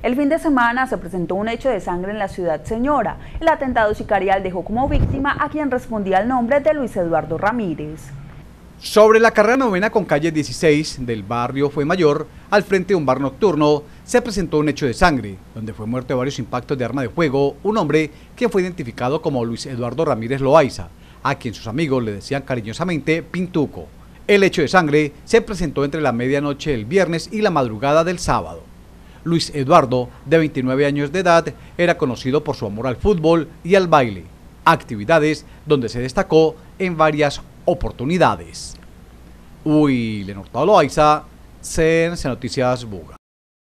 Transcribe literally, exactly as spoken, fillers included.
El fin de semana se presentó un hecho de sangre en la ciudad Señora. El atentado sicarial dejó como víctima a quien respondía al nombre de Luis Eduardo Ramírez. Sobre la carrera novena con calle dieciséis del barrio Fuenmayor, al frente de un bar nocturno, se presentó un hecho de sangre, donde fue muerto de varios impactos de arma de fuego un hombre quien fue identificado como Luis Eduardo Ramírez Loaiza, a quien sus amigos le decían cariñosamente Pintuco. El hecho de sangre se presentó entre la medianoche del viernes y la madrugada del sábado. Luis Eduardo, de veintinueve años de edad, era conocido por su amor al fútbol y al baile, actividades donde se destacó en varias oportunidades. William Hurtado Loaiza, C N C Noticias Buga.